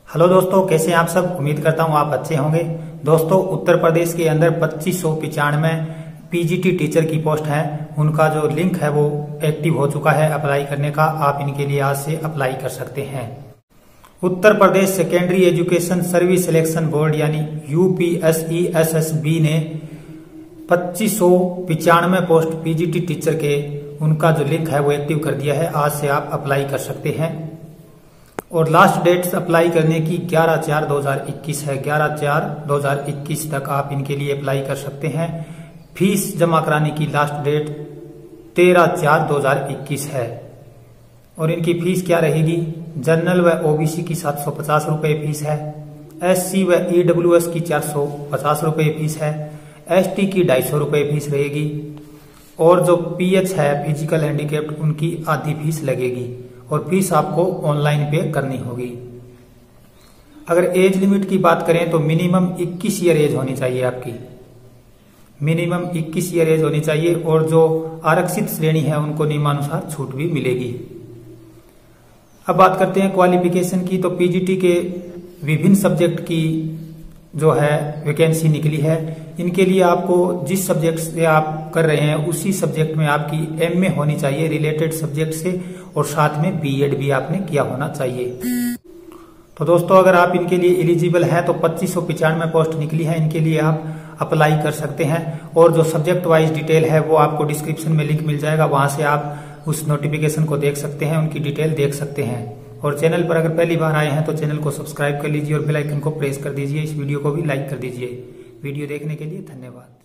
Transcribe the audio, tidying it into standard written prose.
Hello दोस्तों, कैसे हैं आप सब। उम्मीद करता हूं आप अच्छे होंगे। दोस्तों, उत्तर प्रदेश के अंदर 2595 पीजीटी टीचर की पोस्ट है, उनका जो लिंक है वो एक्टिव हो चुका है अप्लाई करने का। आप इनके लिए आज से अप्लाई कर सकते हैं। Uttar Pradesh secondary education service selection board यानी यूपीएसईएसएसबी ने 2595 पोस्ट पीजीटी टीचर के उनका जो लिंक है वो एक्टिव कर दिया है। आज से आप अप्लाई कर सकते हैं और लास्ट डेट अप्लाई करने की 11/4/2021 है। 11/4/2021 तक आप इनके लिए अप्लाई कर सकते हैं। फीस जमा कराने की लास्ट डेट 13/4/2021 है और इनकी फीस क्या रहेगी। जनरल व ओबीसी की 750 रुपए फीस है, एससी व ईडब्ल्यूएस की 450 रुपए फीस है, एसटी की 250 रुपए फीस रहेगी और जो पीएच है फिजिकल हैंडीकैप्ड उनकी आधी फीस लगेगी और फीस आपको ऑनलाइन पे करनी होगी। अगर एज लिमिट की बात करें तो मिनिमम 21 ईयर एज होनी चाहिए आपकी, मिनिमम 21 ईयर एज होनी चाहिए और जो आरक्षित श्रेणी है उनको नियमानुसार छूट भी मिलेगी। अब बात करते हैं क्वालिफिकेशन की। तो पीजीटी के विभिन्न सब्जेक्ट की जो है वैकेंसी निकली है। इनके लिए आपको जिस सब्जेक्ट से आप कर रहे हैं उसी सब्जेक्ट में आपकी एमए होनी चाहिए रिलेटेड सब्जेक्ट से और साथ में बीएड भी आपने किया होना चाहिए। तो दोस्तों, अगर आप इनके लिए एलिजिबल हैं तो 2595 पोस्ट निकली है, इनके लिए आप अप्लाई कर सकते हैं और जो सब्जेक्ट वाइज डिटेल है वो आपको डिस्क्रिप्शन में लिंक मिल जाएगा, वहां से आप उस नोटिफिकेशन को देख सकते हैं, उनकी डिटेल देख सकते हैं। और चैनल पर अगर पहली बार आए हैं तो चैनल को सब्सक्राइब कर लीजिए और बेल आइकन को प्रेस कर दीजिए। इस वीडियो को भी लाइक कर दीजिए। वीडियो देखने के लिए धन्यवाद।